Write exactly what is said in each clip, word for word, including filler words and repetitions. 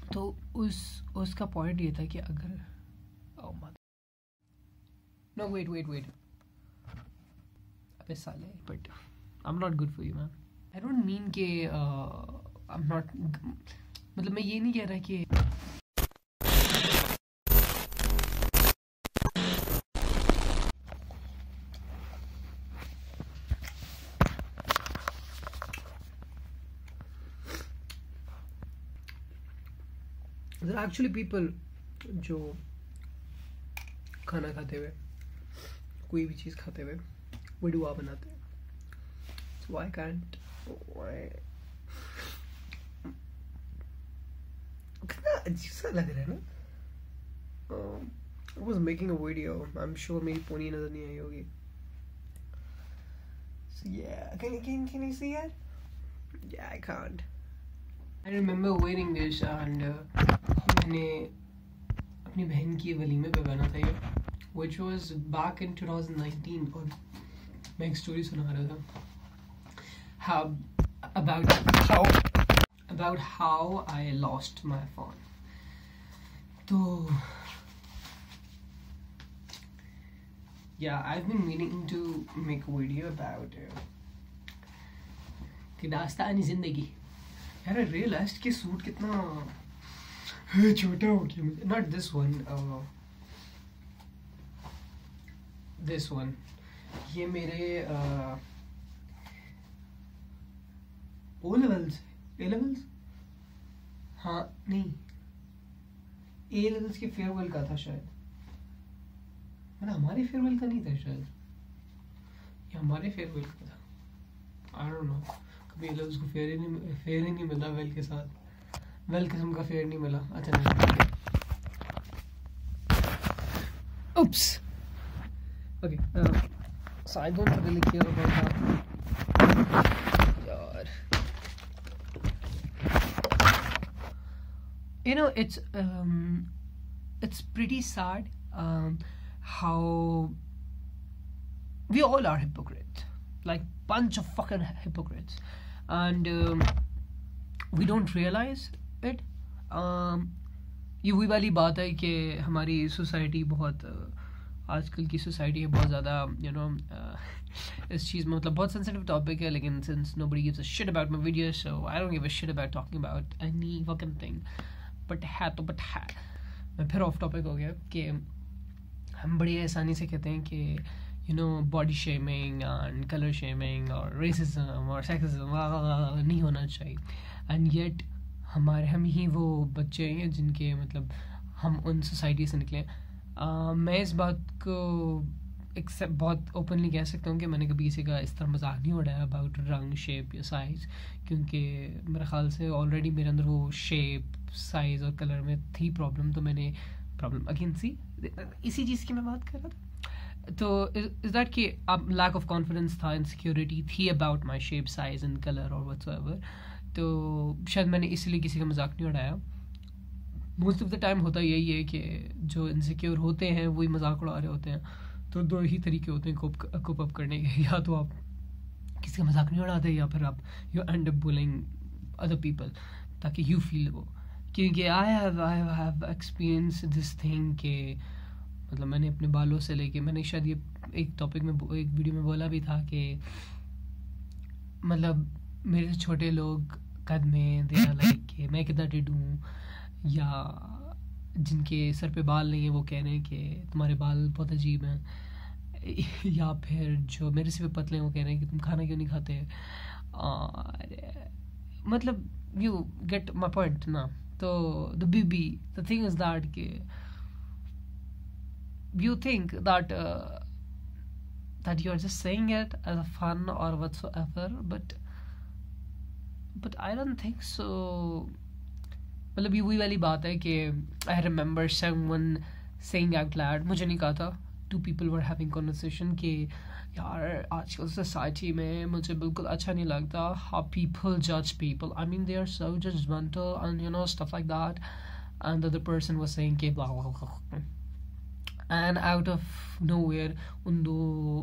तो उस उसका पॉइंट ये था कि अगर oh my no wait wait wait अबे साले but I'm not good for you man I don't mean कि uh, I'm not मतलब मैं ये नहीं कह रहा कि there are actually people जो खाना खाते हुए कोई भी चीज़ खाते हुए वो दुआ बनाते हैं so why can't why कितना अजीब सा लग रहा है ना um, I was making a video I'm sure मेरी पोनी नज़र नहीं आई होगी so yeah can, can, can you see it yeah I can't I remember wearing this and uh, मैंने अपनी बहन की वलीमे पे पहना था ये which was back in twenty nineteen और मैं एक स्टोरी सुना रहा था how about how about how I lost my phone तो yeah I've been meaning to make a video about uh, कि दास्तानी जिंदगी यार I realized कि सूट कितना छोटा हो गया मुझे not this one uh, this one ये मेरे ओ लेवल्स ए लेवल्स हाँ नहीं ए लेवल्स के फेयरवेल का था शायद मतलब हमारे फेयरवेल का नहीं था शायद ये हमारे फेयरवेल का था आई डोंट नो कभी ए लेवल्स को फेयर ही नहीं फेयर ही नहीं मिला वेल के साथ वेल किस्म का फेयर नहीं मिला अच्छा नहीं oops okay uh, so I don't really care about that yaar you know it's um it's pretty sad um how we all are hypocrites like bunch of fucking hypocrites and um, we don't realize it um, ये वही वाली बात है कि हमारी society बहुत आजकल की सोसाइटी है बहुत ज़्यादा यू नो इस चीज़ में मतलब बहुत सेंसिटिव टॉपिक है लेकिन since nobody gives a shit about my video so I don't give a shit about talking about any fucking thing but है तो बट है मैं फिर ऑफ टॉपिक हो गया कि हम बड़ी आसानी से कहते हैं कि you know body shaming and colour shaming और रेसिज्म और सेक्सिज्म नहीं होना चाहिए एंड येट हमारे हम ही वो बच्चे हैं जिनके मतलब हम उन सोसाइटी से निकले uh, मैं इस बात को एक्सेप्ट बहुत ओपनली कह सकता हूँ कि मैंने कभी किसी का इस तरह मजाक नहीं उड़ाया अबाउट रंग शेप या साइज़ क्योंकि मेरे ख्याल से ऑलरेडी मेरे अंदर वो शेप साइज़ और कलर में थी प्रॉब्लम तो मैंने प्रॉब्लम अगेन सी इसी चीज़ की मैं बात कर रहा था तो इज़ दैट कि अब लैक ऑफ कॉन्फिडेंस था इनसिक्योरिटी थी about my shape size and colour और व्हाटसोएवर तो शायद मैंने इसलिए किसी का मजाक नहीं उड़ाया मोस्ट ऑफ द टाइम होता यही है कि जो इनसिक्योर होते हैं वही मजाक उड़ा रहे होते हैं तो दो ही तरीके होते हैं कोप कोप अप करने के या तो आप किसी का मजाक नहीं उड़ाते या फिर आप you end up bullying other people ताकि यू फील वो क्योंकि I have I have experience this thing के मतलब मैंने अपने बालों से लेके मैंने शायद ये एक टॉपिक में एक वीडियो में बोला भी था कि मतलब मेरे से छोटे लोग कद में दे आर लाइक कि मैं कितना टिड हूँ या जिनके सर पे बाल नहीं है वो कह रहे हैं कि तुम्हारे बाल बहुत अजीब हैं या फिर जो मेरे से भी पतले हैं वो कह रहे हैं कि तुम खाना क्यों नहीं खाते और मतलब यू गेट माई पॉइंट ना तो द बीबी द थिंग इज दैट कि you think that uh, that you're just saying it as a fun or whatsoever but but I don't think so मतलब ये वही वाली बात है कि I remember someone saying out loud मुझे नहीं कहा था two people were having conversation कि यार आजकल सोसाइटी में मुझे बिल्कुल अच्छा नहीं लगता how people judge people I mean they are so judgmental and you know stuff like that and the other person was saying कि blah blah blah and out of nowhere उन दो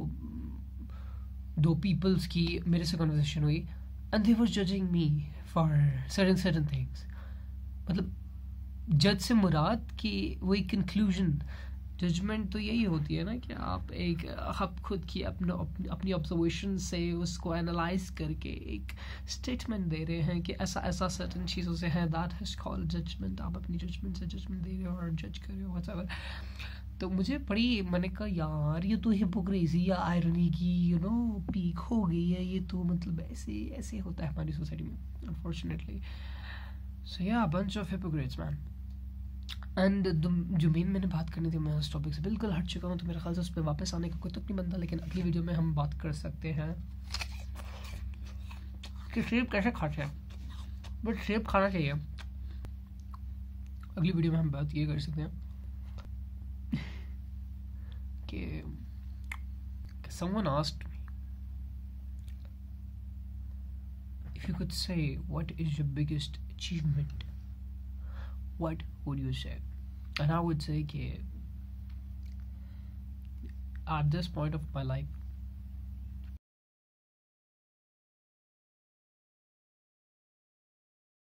दो peoples की मेरे से conversation हुई and they were judging me for certain certain things मतलब जज से मुराद कि वही कंक्लूजन, जजमेंट तो यही होती है ना कि आप एक आप खुद की अपने अपनी ऑब्जर्वेशन से उसको एनालाइज करके एक स्टेटमेंट दे रहे हैं कि ऐसा ऐसा सर्टन चीज़ों से है, दैट हैज कॉल्ड जजमेंट। आप अपनी जजमेंट से जजमेंट दे रहे हो और जज कर रहे हो व्हाटएवर। तो मुझे बड़ी, मैंने कहा यार ये तो हिपोक्रेसी या आयरनी की यू नो पीक हो गई है, ये तो मतलब ऐसे ऐसे होता है हमारी सोसाइटी में unfortunately. So ya bunch of hypocrites man. And जो मेन मैंने बात करनी थी, मैं उस टॉपिक से बिल्कुल हट चुका हूँ, तो मेरे ख्याल से उस पर वापस आने का कोई तुक नहीं बनता। लेकिन अगली वीडियो में हम बात कर सकते हैं कि सेब कैसे खाते हैं, बट सेब खाना चाहिए। अगली वीडियो में हम बात ये कर सकते हैं कि someone asked me if you could say what is your biggest achievement, what would you say? And I would say कि at this point of my life